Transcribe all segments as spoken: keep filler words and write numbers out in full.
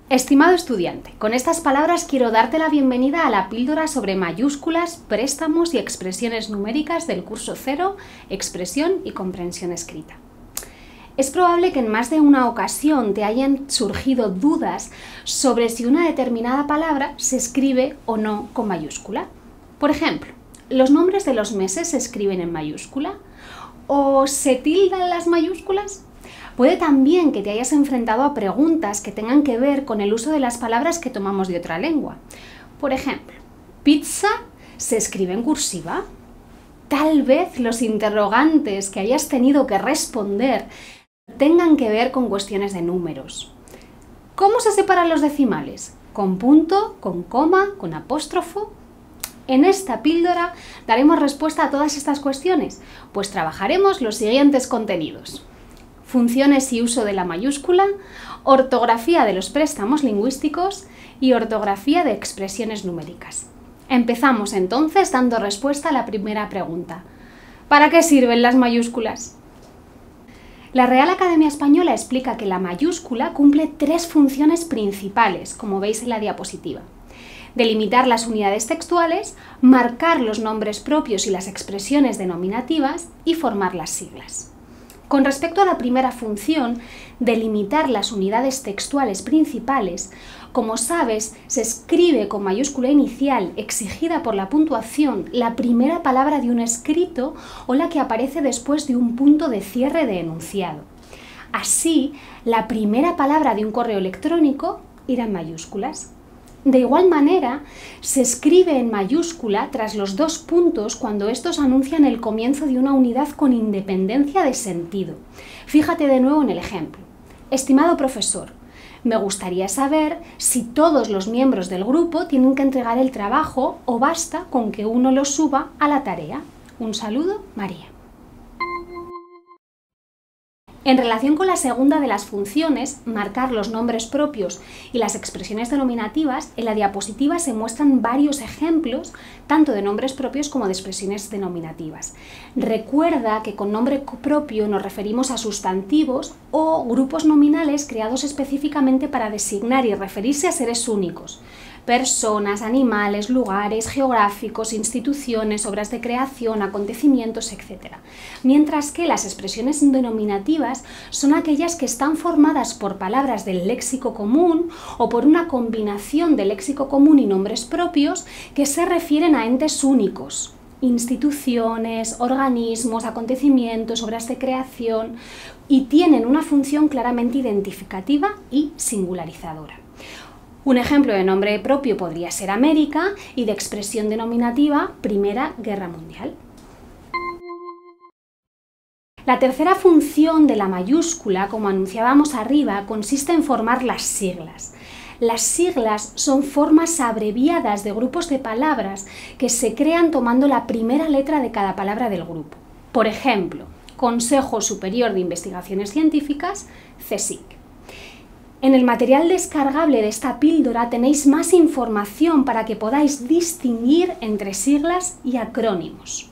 Estimado estudiante, con estas palabras quiero darte la bienvenida a la píldora sobre mayúsculas, préstamos y expresiones numéricas del curso cero, expresión y comprensión escrita. Es probable que en más de una ocasión te hayan surgido dudas sobre si una determinada palabra se escribe o no con mayúscula. Por ejemplo, ¿los nombres de los meses se escriben en mayúscula? ¿O se tildan las mayúsculas? Puede también que te hayas enfrentado a preguntas que tengan que ver con el uso de las palabras que tomamos de otra lengua. Por ejemplo, ¿pizza se escribe en cursiva? Tal vez los interrogantes que hayas tenido que responder tengan que ver con cuestiones de números. ¿Cómo se separan los decimales? ¿Con punto? ¿Con coma? ¿Con apóstrofo? En esta píldora daremos respuesta a todas estas cuestiones, pues trabajaremos los siguientes contenidos: funciones y uso de la mayúscula, ortografía de los préstamos lingüísticos y ortografía de expresiones numéricas. Empezamos entonces dando respuesta a la primera pregunta: ¿para qué sirven las mayúsculas? La Real Academia Española explica que la mayúscula cumple tres funciones principales, como veis en la diapositiva: delimitar las unidades textuales, marcar los nombres propios y las expresiones denominativas y formar las siglas. Con respecto a la primera función, delimitar las unidades textuales principales, como sabes, se escribe con mayúscula inicial exigida por la puntuación la primera palabra de un escrito o la que aparece después de un punto de cierre de enunciado. Así, la primera palabra de un correo electrónico irá en mayúsculas. De igual manera, se escribe en mayúscula tras los dos puntos cuando estos anuncian el comienzo de una unidad con independencia de sentido. Fíjate de nuevo en el ejemplo. Estimado profesor, me gustaría saber si todos los miembros del grupo tienen que entregar el trabajo o basta con que uno lo suba a la tarea. Un saludo, María. En relación con la segunda de las funciones, marcar los nombres propios y las expresiones denominativas, en la diapositiva se muestran varios ejemplos, tanto de nombres propios como de expresiones denominativas. Recuerda que con nombre propio nos referimos a sustantivos o grupos nominales creados específicamente para designar y referirse a seres únicos: personas, animales, lugares geográficos, instituciones, obras de creación, acontecimientos, etcétera. Mientras que las expresiones denominativas son aquellas que están formadas por palabras del léxico común o por una combinación de léxico común y nombres propios que se refieren a entes únicos: instituciones, organismos, acontecimientos, obras de creación, y tienen una función claramente identificativa y singularizadora. Un ejemplo de nombre propio podría ser América y de expresión denominativa Primera Guerra Mundial. La tercera función de la mayúscula, como anunciábamos arriba, consiste en formar las siglas. Las siglas son formas abreviadas de grupos de palabras que se crean tomando la primera letra de cada palabra del grupo. Por ejemplo, Consejo Superior de Investigaciones Científicas, CSIC. En el material descargable de esta píldora tenéis más información para que podáis distinguir entre siglas y acrónimos.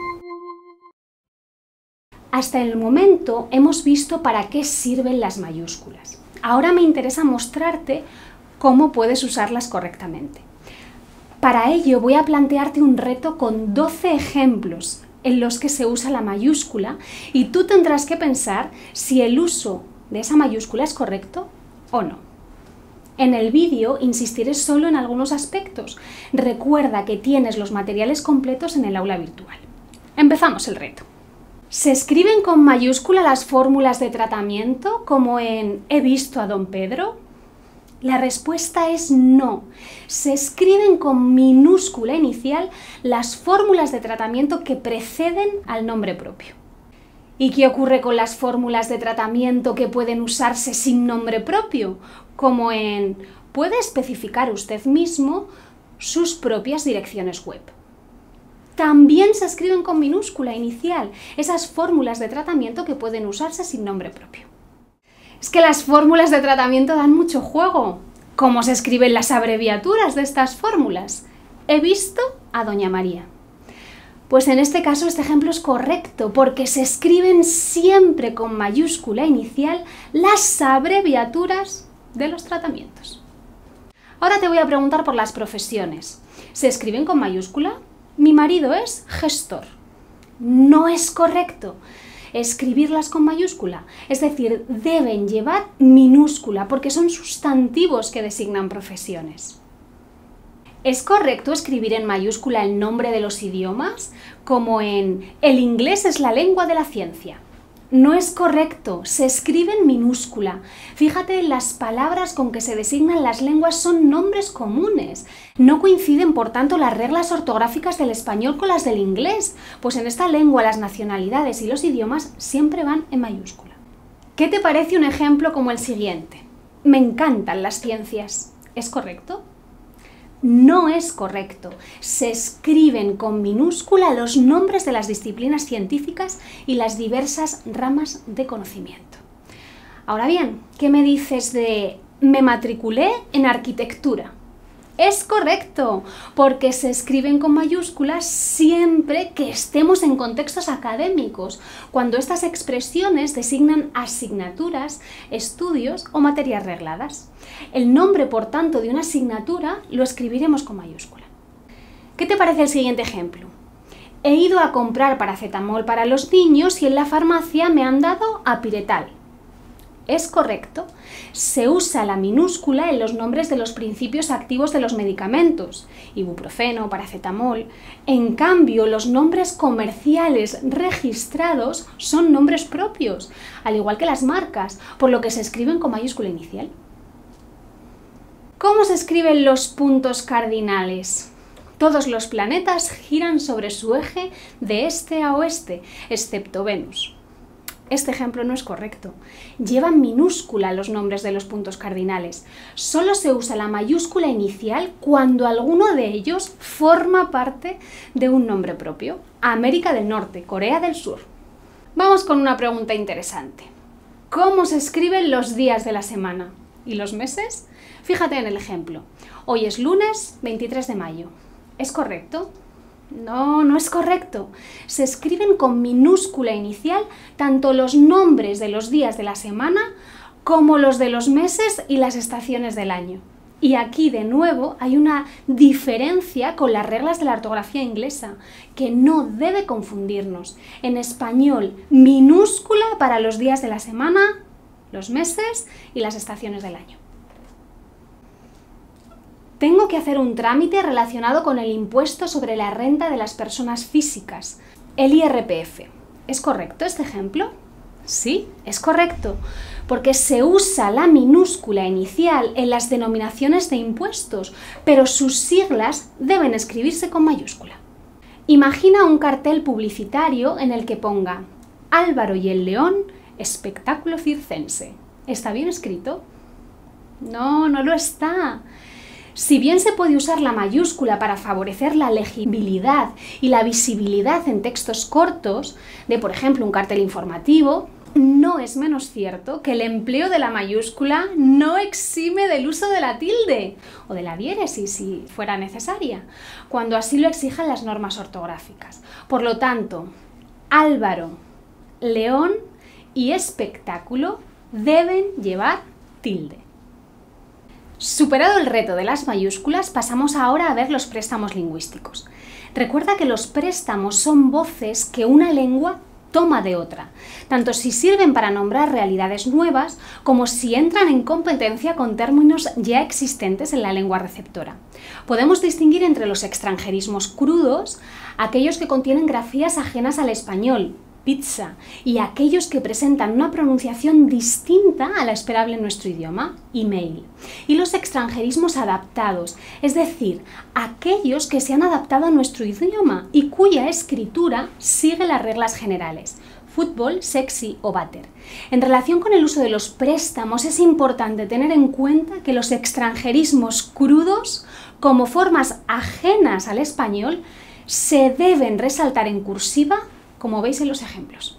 Hasta el momento hemos visto para qué sirven las mayúsculas. Ahora me interesa mostrarte cómo puedes usarlas correctamente. Para ello voy a plantearte un reto con doce ejemplos en los que se usa la mayúscula y tú tendrás que pensar si el uso de esa mayúscula es correcto o no. En el vídeo insistiré solo en algunos aspectos. Recuerda que tienes los materiales completos en el aula virtual. Empezamos el reto. ¿Se escriben con mayúscula las fórmulas de tratamiento, como en he visto a don Pedro? La respuesta es no. Se escriben con minúscula inicial las fórmulas de tratamiento que preceden al nombre propio. ¿Y qué ocurre con las fórmulas de tratamiento que pueden usarse sin nombre propio? Como en puede especificar usted mismo sus propias direcciones web. También se escriben con minúscula inicial esas fórmulas de tratamiento que pueden usarse sin nombre propio. Es que las fórmulas de tratamiento dan mucho juego. ¿Cómo se escriben las abreviaturas de estas fórmulas? He visto a doña María. Pues en este caso este ejemplo es correcto, porque se escriben siempre con mayúscula inicial las abreviaturas de los tratamientos. Ahora te voy a preguntar por las profesiones. ¿Se escriben con mayúscula? Mi marido es gestor. No es correcto escribirlas con mayúscula, es decir, deben llevar minúscula porque son sustantivos que designan profesiones. ¿Es correcto escribir en mayúscula el nombre de los idiomas, como en el inglés es la lengua de la ciencia? No es correcto, se escribe en minúscula. Fíjate, las palabras con que se designan las lenguas son nombres comunes. No coinciden, por tanto, las reglas ortográficas del español con las del inglés, pues en esta lengua las nacionalidades y los idiomas siempre van en mayúscula. ¿Qué te parece un ejemplo como el siguiente? Me encantan las ciencias. ¿Es correcto? No es correcto. Se escriben con minúscula los nombres de las disciplinas científicas y las diversas ramas de conocimiento. Ahora bien, ¿qué me dices de me matriculé en arquitectura? Es correcto, porque se escriben con mayúsculas siempre que estemos en contextos académicos, cuando estas expresiones designan asignaturas, estudios o materias regladas. El nombre, por tanto, de una asignatura lo escribiremos con mayúscula. ¿Qué te parece el siguiente ejemplo? He ido a comprar paracetamol para los niños y en la farmacia me han dado apiretal. Es correcto. Se usa la minúscula en los nombres de los principios activos de los medicamentos, ibuprofeno, paracetamol. En cambio, los nombres comerciales registrados son nombres propios, al igual que las marcas, por lo que se escriben con mayúscula inicial. ¿Cómo se escriben los puntos cardinales? Todos los planetas giran sobre su eje de este a oeste, excepto Venus. Este ejemplo no es correcto. Llevan minúscula los nombres de los puntos cardinales. Solo se usa la mayúscula inicial cuando alguno de ellos forma parte de un nombre propio. América del Norte, Corea del Sur. Vamos con una pregunta interesante. ¿Cómo se escriben los días de la semana? ¿Y los meses? Fíjate en el ejemplo. Hoy es lunes veintitrés de mayo. ¿Es correcto? No, no es correcto. Se escriben con minúscula inicial tanto los nombres de los días de la semana como los de los meses y las estaciones del año. Y aquí, de nuevo, hay una diferencia con las reglas de la ortografía inglesa, que no debe confundirnos. En español, minúscula para los días de la semana, los meses y las estaciones del año. Tengo que hacer un trámite relacionado con el impuesto sobre la renta de las personas físicas, el I R P F. ¿Es correcto este ejemplo? Sí, es correcto, porque se usa la minúscula inicial en las denominaciones de impuestos, pero sus siglas deben escribirse con mayúscula. Imagina un cartel publicitario en el que ponga Álvaro y el León, espectáculo circense. ¿Está bien escrito? No, no lo está. Si bien se puede usar la mayúscula para favorecer la legibilidad y la visibilidad en textos cortos, de por ejemplo un cartel informativo, no es menos cierto que el empleo de la mayúscula no exime del uso de la tilde o de la diéresis si fuera necesaria, cuando así lo exijan las normas ortográficas. Por lo tanto, Álvaro, León y espectáculo deben llevar tilde. Superado el reto de las mayúsculas, pasamos ahora a ver los préstamos lingüísticos. Recuerda que los préstamos son voces que una lengua toma de otra, tanto si sirven para nombrar realidades nuevas como si entran en competencia con términos ya existentes en la lengua receptora. Podemos distinguir entre los extranjerismos crudos, aquellos que contienen grafías ajenas al español, pizza, y aquellos que presentan una pronunciación distinta a la esperable en nuestro idioma, email, y los extranjerismos adaptados, es decir, aquellos que se han adaptado a nuestro idioma y cuya escritura sigue las reglas generales, fútbol, sexy o váter. En relación con el uso de los préstamos es importante tener en cuenta que los extranjerismos crudos, como formas ajenas al español, se deben resaltar en cursiva, como veis en los ejemplos.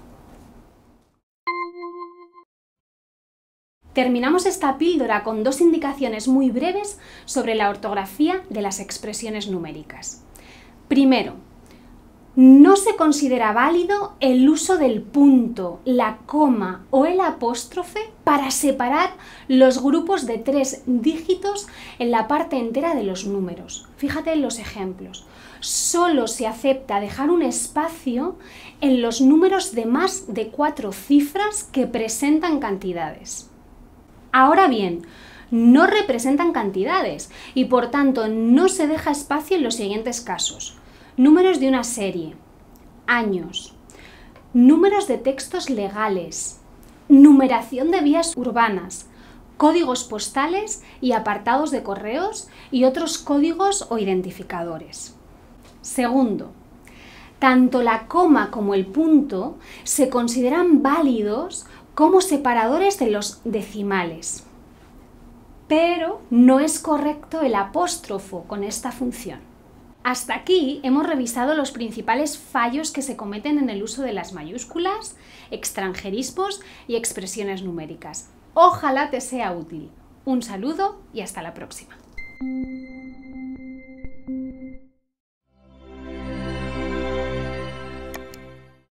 Terminamos esta píldora con dos indicaciones muy breves sobre la ortografía de las expresiones numéricas. Primero, No se considera válido el uso del punto, la coma o el apóstrofe para separar los grupos de tres dígitos en la parte entera de los números. Fíjate en los ejemplos. Solo se acepta dejar un espacio en los números de más de cuatro cifras que presentan cantidades. Ahora bien, no representan cantidades y por tanto no se deja espacio en los siguientes casos. Números de una serie, años, números de textos legales, numeración de vías urbanas, códigos postales y apartados de correos y otros códigos o identificadores. Segundo, tanto la coma como el punto se consideran válidos como separadores de los decimales, pero no es correcto el apóstrofo con esta función. Hasta aquí hemos revisado los principales fallos que se cometen en el uso de las mayúsculas, extranjerismos y expresiones numéricas. Ojalá te sea útil. Un saludo y hasta la próxima.